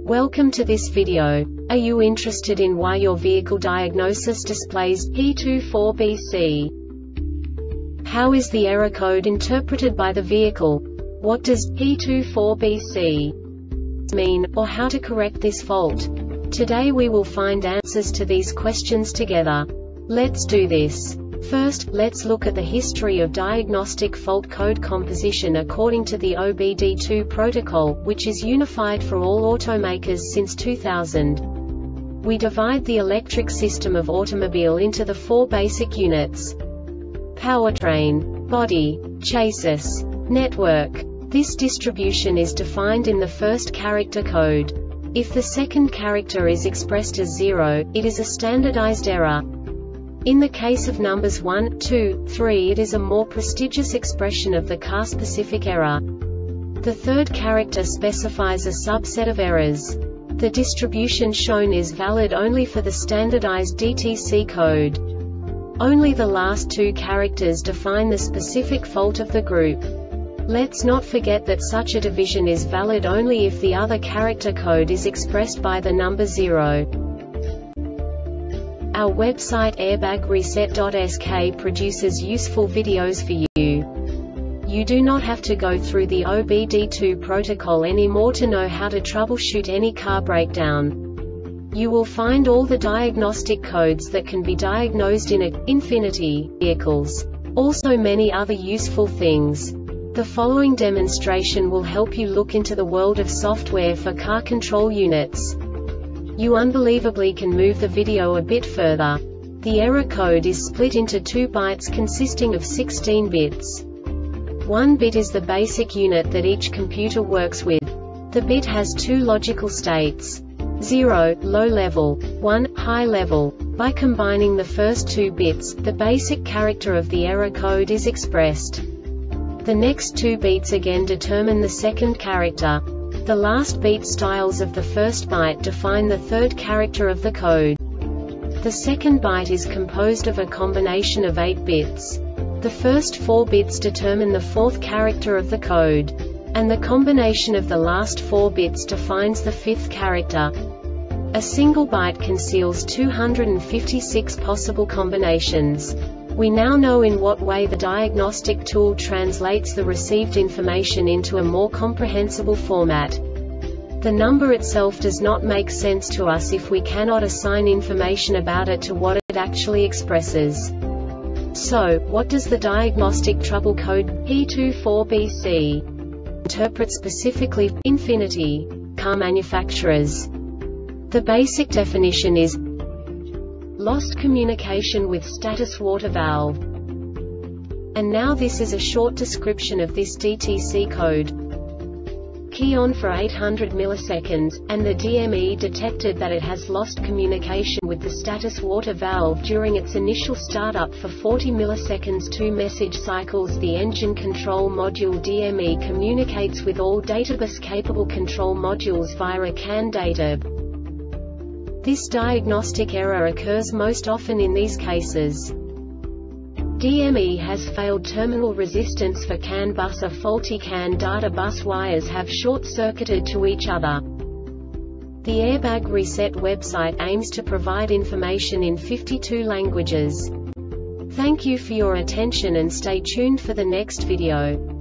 Welcome to this video. Are you interested in why your vehicle diagnosis displays P24BC? How is the error code interpreted by the vehicle? What does P24BC mean, or how to correct this fault? Today we will find answers to these questions together. Let's do this. First, let's look at the history of diagnostic fault code composition according to the OBD2 protocol, which is unified for all automakers since 2000. We divide the electric system of automobile into the four basic units: powertrain, body, chassis, network. This distribution is defined in the first character code. If the second character is expressed as 0, it is a standardized error. In the case of numbers 1, 2, 3, it is a more prestigious expression of the car-specific error. The third character specifies a subset of errors. The distribution shown is valid only for the standardized DTC code. Only the last two characters define the specific fault of the group. Let's not forget that such a division is valid only if the other character code is expressed by the number 0. Our website airbagreset.sk produces useful videos for you. You do not have to go through the OBD2 protocol anymore to know how to troubleshoot any car breakdown. You will find all the diagnostic codes that can be diagnosed in Infiniti vehicles. Also many other useful things. The following demonstration will help you look into the world of software for car control units. You unbelievably can move the video a bit further. The error code is split into 2 bytes consisting of 16 bits. 1 bit is the basic unit that each computer works with. The bit has 2 logical states: 0, low level, 1, high level. By combining the first 2 bits, the basic character of the error code is expressed. The next 2 beats again determine the second character. The last beat styles of the first byte define the third character of the code. The second byte is composed of a combination of 8 bits. The first 4 bits determine the fourth character of the code. And the combination of the last 4 bits defines the fifth character. A single byte conceals 256 possible combinations. We now know in what way the diagnostic tool translates the received information into a more comprehensible format. The number itself does not make sense to us if we cannot assign information about it to what it actually expresses. So, what does the diagnostic trouble code P24BC interpret specifically for Infiniti car manufacturers? The basic definition is lost communication with status water valve. And now this is a short description of this DTC code. Key on for 800 milliseconds, and the DME detected that it has lost communication with the status water valve during its initial startup for 40 milliseconds. 2 message cycles. The engine control module DME communicates with all databus-capable control modules via a CAN data. This diagnostic error occurs most often in these cases: DME has failed terminal resistance for CAN bus, or faulty CAN data bus wires have short-circuited to each other. The Airbag Reset website aims to provide information in 52 languages. Thank you for your attention and stay tuned for the next video.